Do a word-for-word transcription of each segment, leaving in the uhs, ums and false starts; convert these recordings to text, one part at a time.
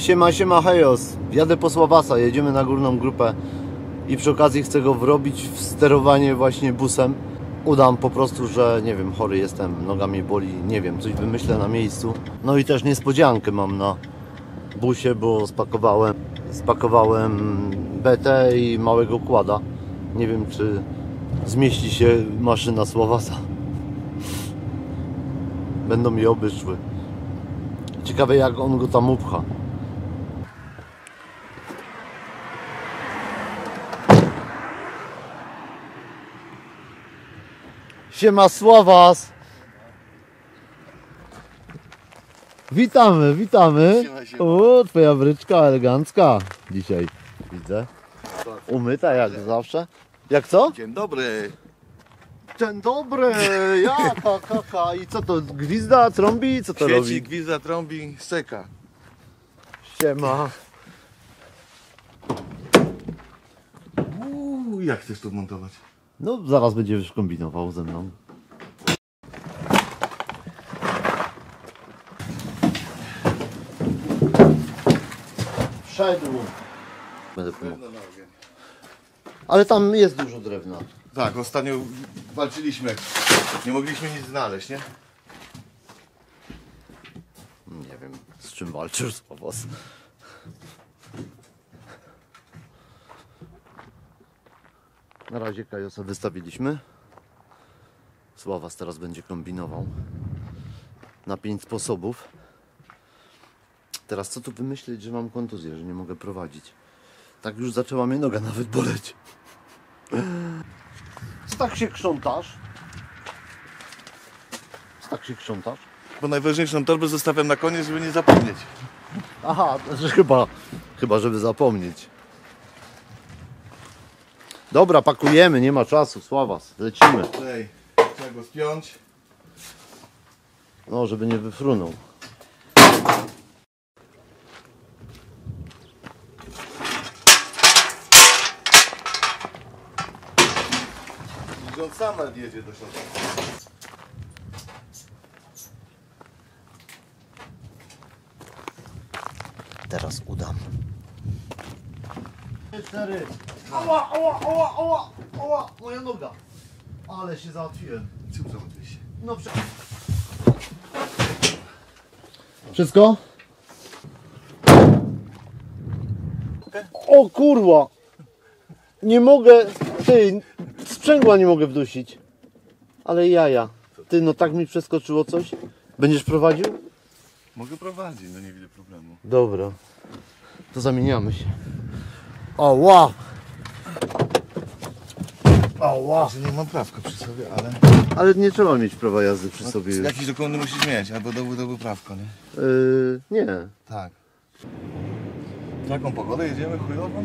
Siema, siema, hejos. Jadę po Sławasa, jedziemy na górną grupę i przy okazji chcę go wrobić w sterowanie właśnie busem. Udam po prostu, że nie wiem, chory jestem, noga mnie boli, nie wiem, coś wymyślę na miejscu. No i też niespodziankę mam na busie, bo spakowałem, spakowałem B T i małego kłada. Nie wiem, czy zmieści się maszyna Sławasa. Będą mi oby szły. Ciekawe, jak on go tam upcha. Siema, Sławas! Witamy, witamy. Siema, siema. O, twoja bryczka elegancka dzisiaj, widzę. Umyta jak zawsze. Jak co? Dzień dobry. Dzień dobry, jaka kaka. I co to, gwizda, trąbi? Co to Świeci, robi? gwizda, trąbi, seka. Siema. Uuu, jak chcesz to montować? No, zaraz będzie już kombinował ze mną. Wszedł. Będę pomógł. Ale tam jest dużo drewna. Tak, ostatnio walczyliśmy. Nie mogliśmy nic znaleźć, nie? Nie wiem, z czym walczysz, Sławas. Na razie kajosa wystawiliśmy. Sławas teraz będzie kombinował na pięć sposobów. Teraz co tu wymyślić, że mam kontuzję, że nie mogę prowadzić. Tak już zaczęła mnie noga nawet boleć. Co tak się krzątasz? Co tak się krzątasz? Bo najważniejszą torbę zostawiam na koniec, żeby nie zapomnieć. Aha, że chyba, chyba żeby zapomnieć. Dobra, pakujemy, nie ma czasu, Sławas, lecimy. Ej, trzeba go spiąć. No, żeby nie wyfrunął. I on sam nadjedzie do środka. Teraz udam. Cztery. Ała, ała, ała, ała, ała, moja noga. Ale się załatwiłem. Czym załatwisz się? No, prze... Wszystko? O kurwa! Nie mogę, ty, sprzęgła nie mogę wdusić. Ale jaja. Ty, no tak mi przeskoczyło coś. Będziesz prowadził? Mogę prowadzić, no nie widzę problemu. Dobra. To zamieniamy się. O, wow! O, wow! Że nie mam prawka przy sobie, ale... Ale nie trzeba mieć prawa jazdy przy sobie już. Jakiś dokument musisz mieć, albo dowód, albo prawko, nie? Yy, nie. Tak. W jaką pogodę jedziemy? Chujową?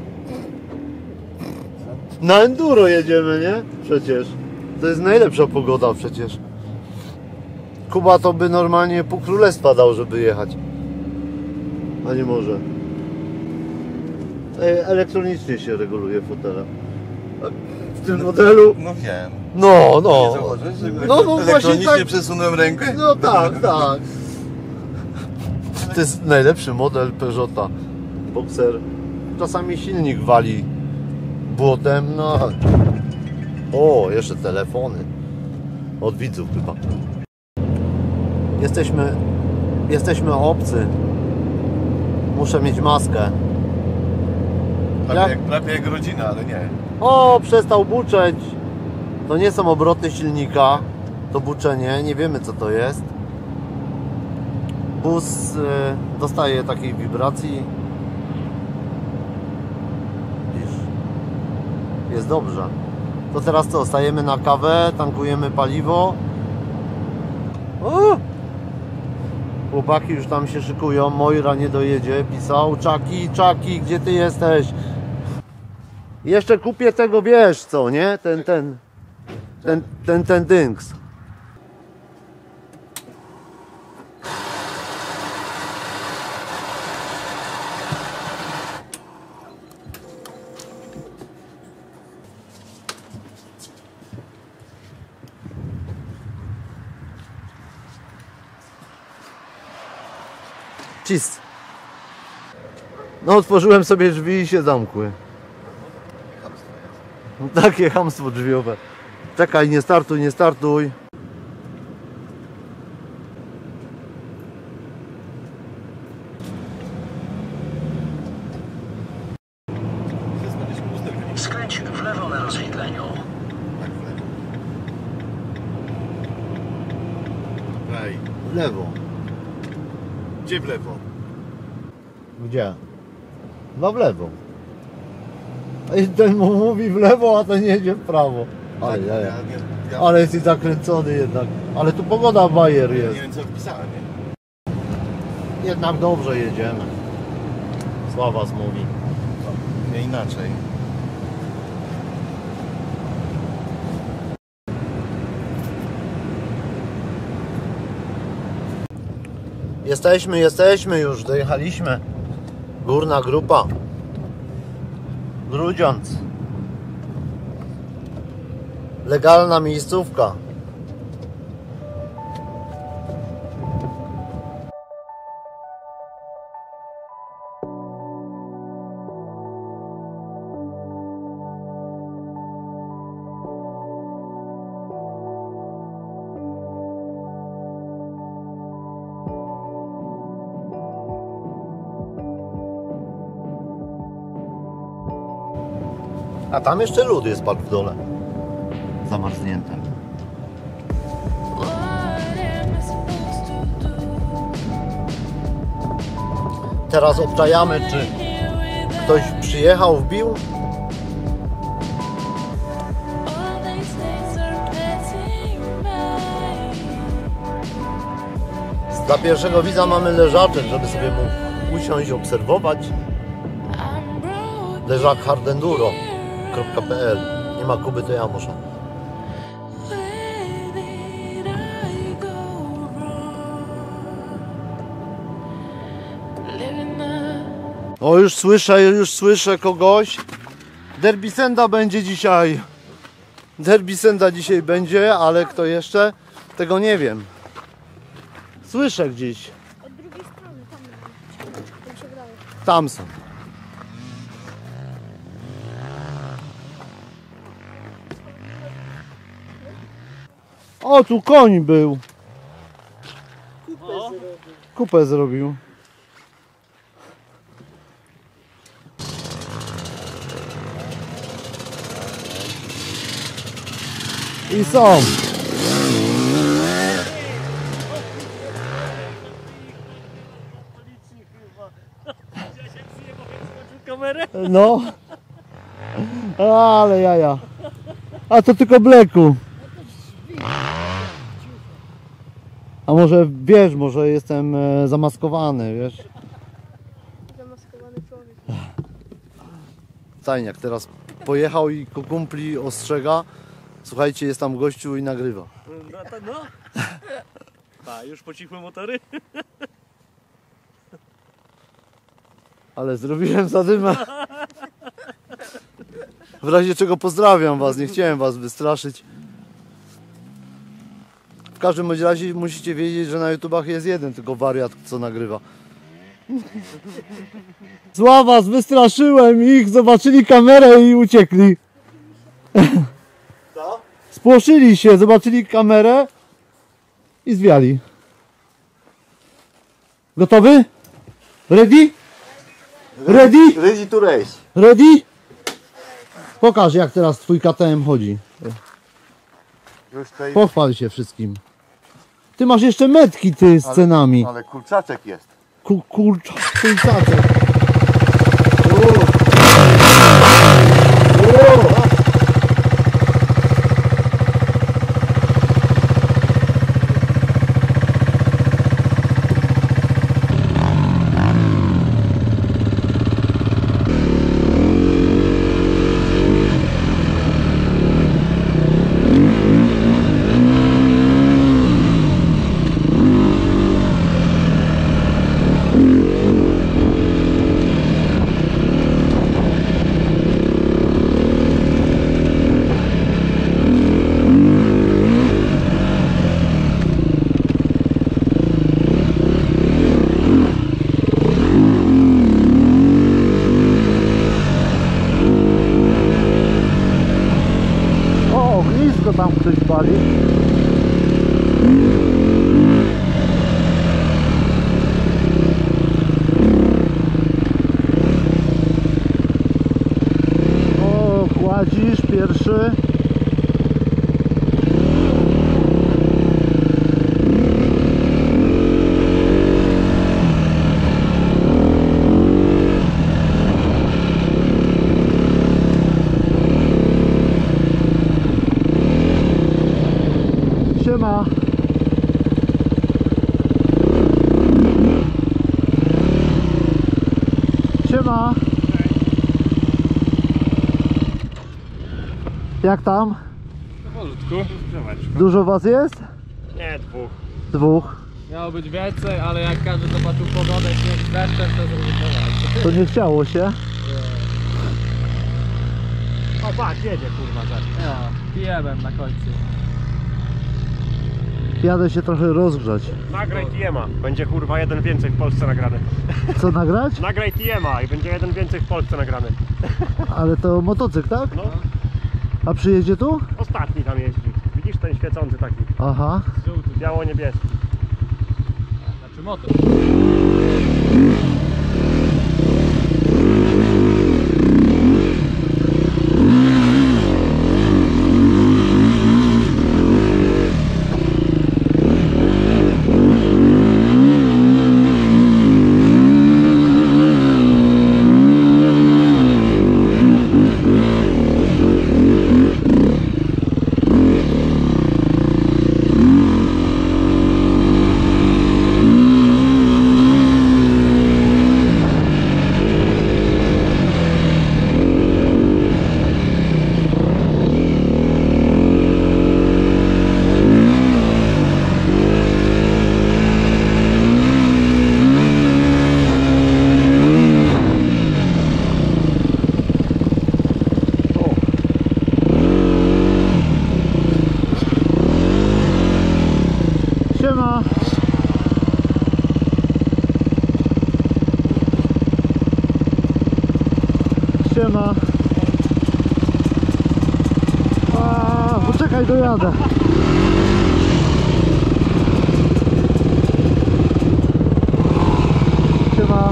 Na enduro jedziemy, nie? Przecież. To jest najlepsza pogoda przecież. Kuba to by normalnie pół królestwa dał, żeby jechać. A nie może. E, elektronicznie się reguluje fotele. W tym modelu. No wiem. No, Nie no. zauważyłeś, że No, no właśnie elektronicznie tak. przesunąłem rękę? No tak, tak. To jest najlepszy model Peugeota. Boxer. Czasami silnik wali błotem, no. O, jeszcze telefony. Od widzów chyba. Jesteśmy, jesteśmy obcy. Muszę mieć maskę. Prawie Jak? jak, prawie jak rodzina, ale nie. O, przestał buczeć. To nie są obroty silnika. To buczenie, nie wiemy co to jest. Bus y, dostaje takiej wibracji. Widzisz? Jest dobrze. To teraz co? Stajemy na kawę, tankujemy paliwo. O! Chłopaki już tam się szykują. Moira nie dojedzie. Pisał: Czaki, Czaki, gdzie ty jesteś? Jeszcze kupię tego, wiesz co, nie? Ten, ten, ten, ten, ten dynks. Cheese. No otworzyłem sobie drzwi i się zamkły. Chamstwo jest. No, takie chamstwo drzwiowe. Czekaj, nie startuj, nie startuj. Znaleźliśmy lusterkę. Skręć w lewo na rozświetleniu. Tak, w lewo. Ej, W lewo. gdzie w lewo? Gdzie? No w lewo. I ten mu mówi w lewo, a ten jedzie w prawo. Ale, Tak, ja, ja. ja, nie, ja, Ale jesteś zakręcony jednak. Ale tu pogoda bajer nie jest. wiem co wpisałem, nie? Jednak dobrze jedziemy. Sławas mówi. Nie inaczej. Jesteśmy, jesteśmy już, dojechaliśmy. Górna grupa. Grudziądz. Legalna miejscówka. A tam jeszcze lód jest, patrz w dole. Zamarznięte. Teraz obczajamy, czy ktoś przyjechał, wbił. Dla pierwszego widza mamy leżaczek, żeby sobie mógł usiąść, obserwować. Leżak hardenduro kropka p l. Nie ma Kuby, to ja muszę. O, już słyszę, już słyszę kogoś. Derbysenda będzie dzisiaj. Derbysenda dzisiaj będzie, ale kto jeszcze? Tego nie wiem. Słyszę gdzieś. Od drugiej strony, tam, tam się wydaje. Tam są. O, tu koń był. Kupę zrobił. I są. No. Ale jaja. A to tylko bleku. A może wiesz, może jestem e, zamaskowany, wiesz? Zamaskowany człowiek. Tajniak teraz pojechał i ko kumpli ostrzega. Słuchajcie, jest tam gościu i nagrywa. No to no. A, już pocichły motory? Ale zrobiłem zadymę. W razie czego pozdrawiam was, nie chciałem was wystraszyć. W każdym bądź razie musicie wiedzieć, że na YouTubach jest jeden tylko wariat, co nagrywa. Zła was, wystraszyłem ich, zobaczyli kamerę i uciekli. Co? Spłoszyli się, zobaczyli kamerę i zwiali. Gotowy? Ready? Ready? Ready to race. Ready? Pokaż, jak teraz twój K T M chodzi. Już tutaj, Pochwal się wszystkim. Ty masz jeszcze metki, ty, z cenami. ale kurczaczek jest. Ku, kurcza, kurczaczek. tam ktoś pali. O, kładzisz pierwszy. Siema. Siema. Jak tam? Powolutku. Dużo was jest? Nie, dwóch. Dwóch. Miało być więcej, ale jak każdy zobaczył pogodę, śnieg z deszczem, to zrezygnował. To nie chciało się. O, patrz, jedzie kurwa zaraz. No, pijemem na końcu. Jadę się trochę rozgrzać. Nagraj T M A, będzie kurwa jeden więcej w Polsce nagrany. Co nagrać? Nagraj T M A i będzie jeden więcej w Polsce nagrany. Ale to motocykl, tak? No, A przyjedzie tu? ostatni tam jeździ. Widzisz ten świecący taki, Aha. Żółty, biało-niebieski. znaczy motor. Siema. Siema. A, poczekaj, dojadę. Siema.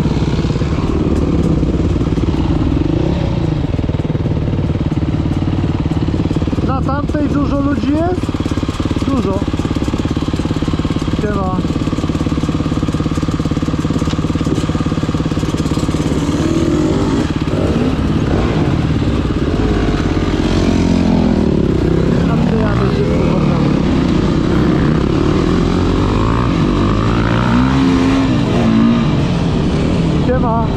Na tamtej dużo ludzi jest? Dużo. Siema. Tam przejadę się z powrotem. Siema.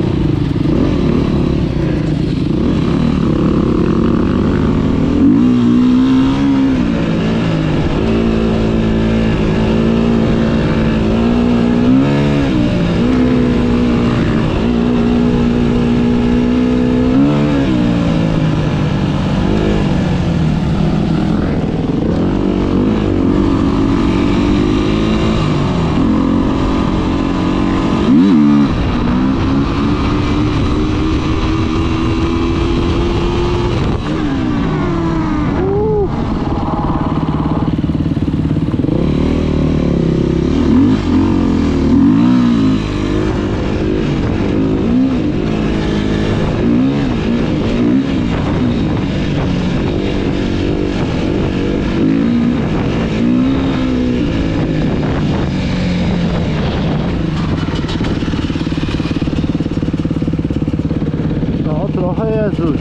No, trochę jest ludzi.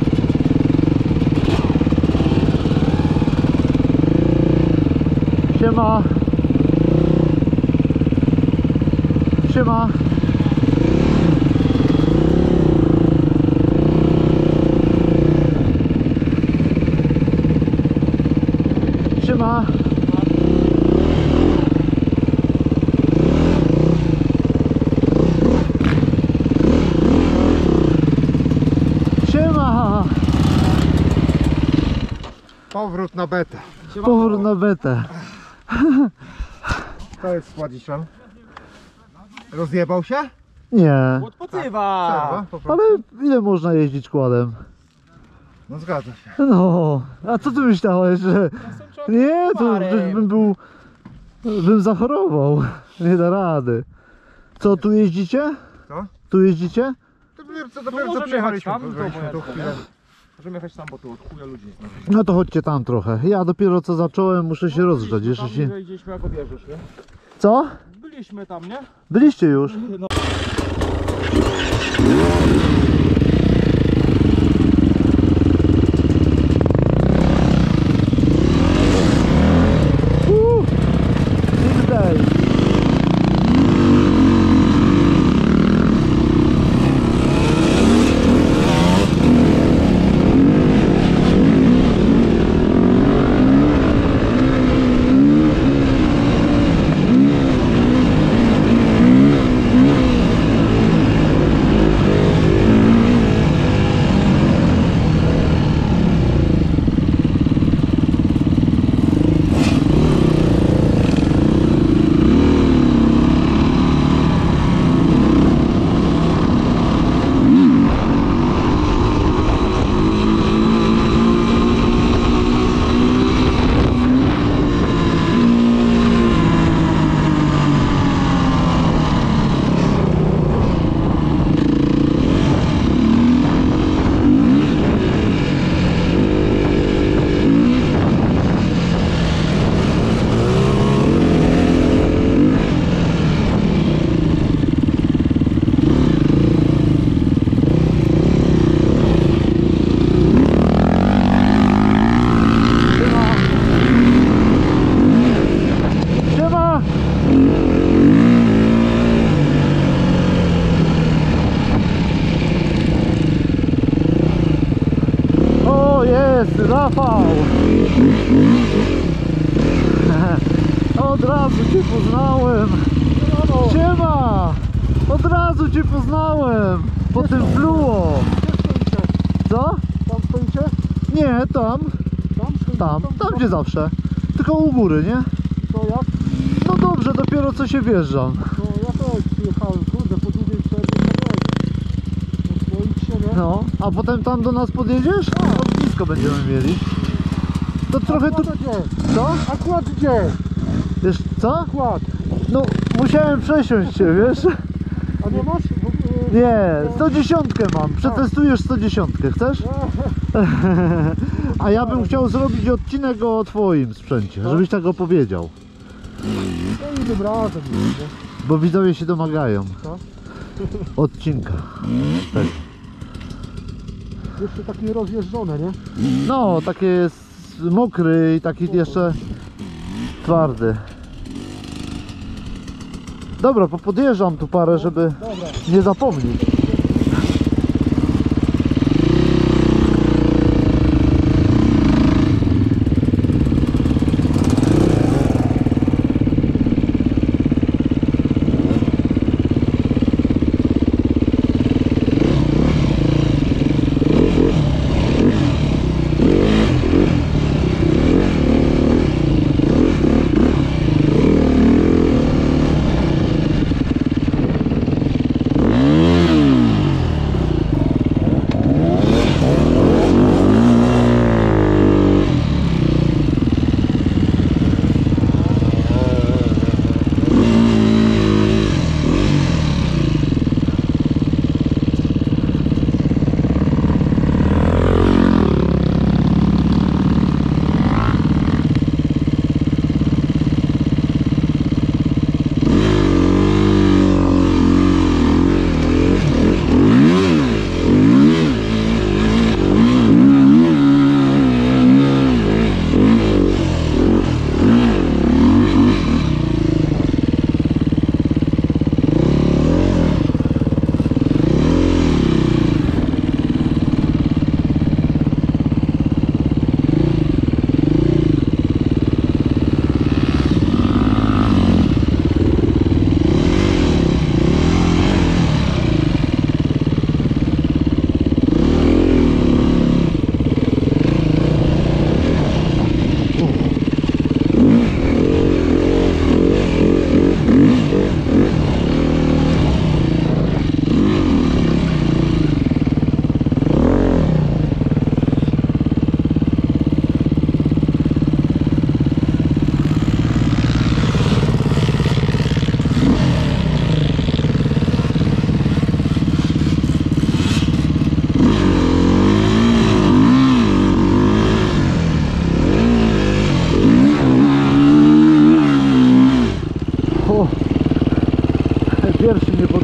Siema. Siema. Siema. Siema. Powrót na betę. Powrót na betę. To jest Władysław. Rozjebał się? Nie. Odpoczywa! Przerwa, po prostu. Ale ile można jeździć kładem? No zgadza się. No, a co ty myślałeś, że... Nie, to już bym był... bym zachorował. Nie da rady. Co, tu jeździcie? Co? Tu jeździcie? Dopiero co, dopiero co możemy przyjechaliśmy, jechać tam, to byliśmy bo ja tu tutaj- chwilę. Możemy jechać tam, bo tu od chuja ludzi jest. No to chodźcie tam trochę. Ja dopiero co zacząłem, muszę się rozgrzać. Jeszcze się... Gdzieśmy jak odjeżdżasz, nie? Co? Byliśmy tam, nie? Byliście już? Uuu, big day. Siema! O, jest Rafał! Od razu cię poznałem! Siema! Od razu cię poznałem! Po tym fluo! Co? Tam stoicie? Nie, tam, Tam? tam, tam gdzie zawsze. Tylko u góry, nie? To jak? No dobrze, dopiero co się wjeżdżam. No ja też przyjechałem, kurde, po długiej przerwie no stoić się, nie? No, a potem tam do nas podjedziesz? No, blisko będziemy mieli. To trochę tu... Akurat gdzie? Co? Akurat gdzie? Wiesz co? Akurat. No, musiałem przesiąść się, wiesz? A nie masz? Bo, e, Nie, sto dziesięć mam. Przetestujesz sto dziesięć, chcesz? A ja bym chciał zrobić odcinek o twoim sprzęcie, żebyś tak opowiedział. No innym razem, nie? Bo widzowie się domagają Co? odcinka. Tak. Jeszcze takie rozjeżdżone, nie? No, takie jest mokry i taki jeszcze twardy. Dobra, po- podjeżdżam tu parę, żeby nie zapomnieć.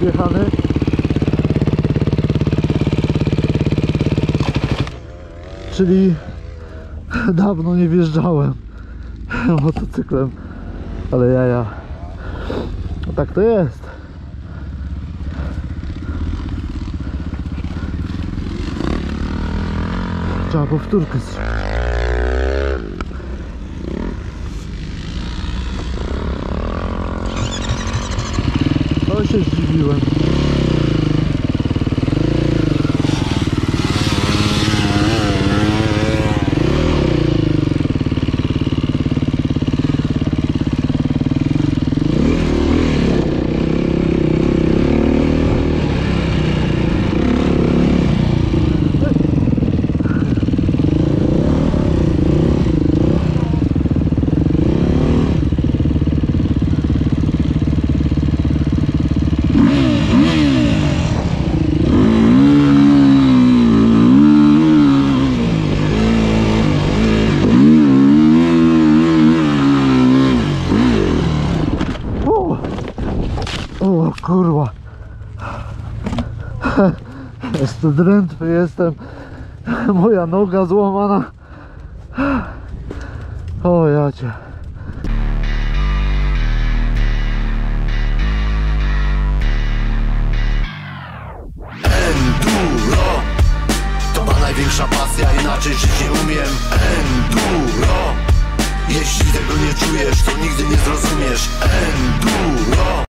objechany. Czyli dawno nie wjeżdżałem motocyklem, ale jaja. No tak to jest. Trzeba powtórkę zrobić. To się zdziwiłem. O kurwa. Jestem drętwy, jestem. Moja noga złamana. O jacie. Enduro to ma największa pasja, inaczej żyć nie umiem. Enduro, jeśli tego nie czujesz, to nigdy nie zrozumiesz. Enduro.